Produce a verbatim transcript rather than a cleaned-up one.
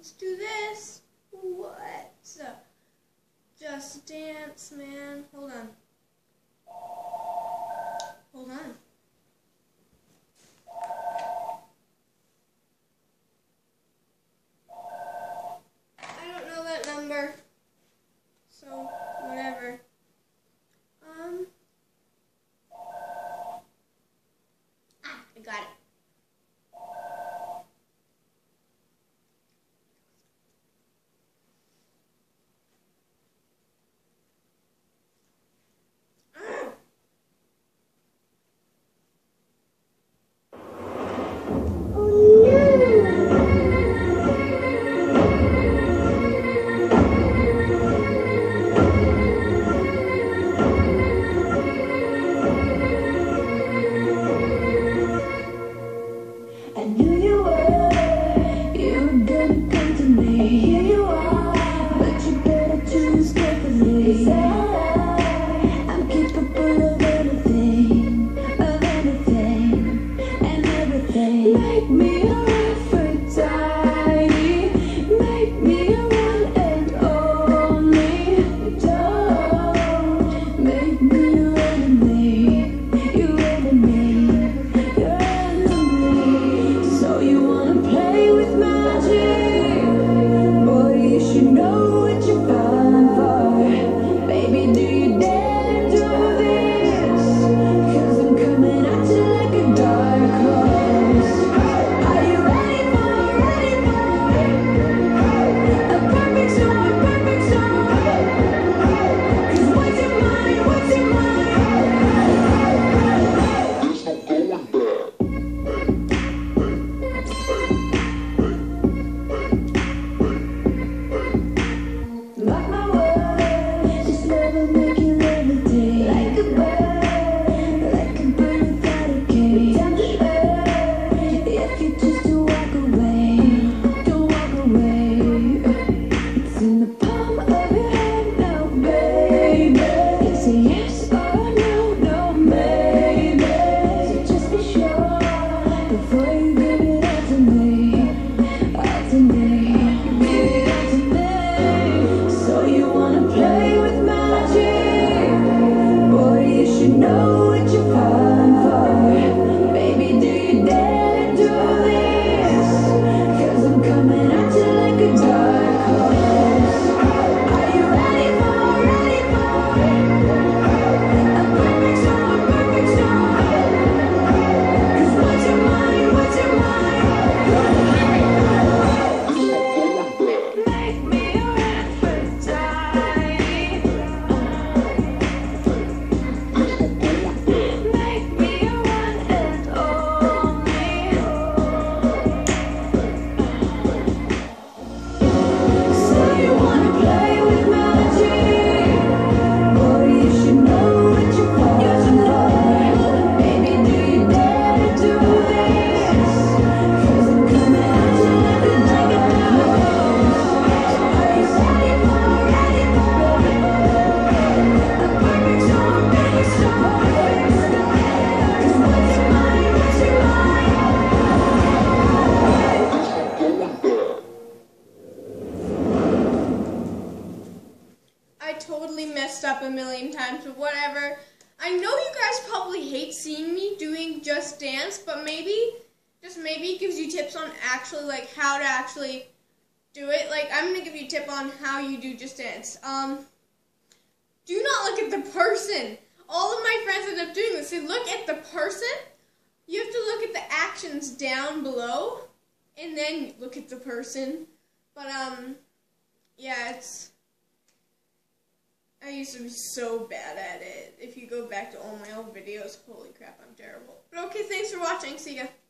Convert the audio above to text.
let's do this. What? Just Dance, man. Hold on. Hold on. I don't know that number. So, whatever. Um. Ah, I got it. Make me a Aphrodite, make me a one and only. Don't make me your enemy, your enemy, your enemy. So you wanna play with magic? Boy, you should know what you're falling for. Baby, do you dare do this? 'Cause I'm coming at you like a dark horse. I totally messed up a million times, but whatever. I know you guys probably hate seeing me doing Just Dance, but maybe, just maybe it gives you tips on actually, like, how to actually do it. Like, I'm going to give you a tip on how you do Just Dance. Um, do not look at the person. All of my friends end up doing this. They look at the person. You have to look at the actions down below, and then look at the person. But, um, yeah, it's... I used to be so bad at it. If you go back to all my old videos, holy crap, I'm terrible. But okay, thanks for watching. See ya.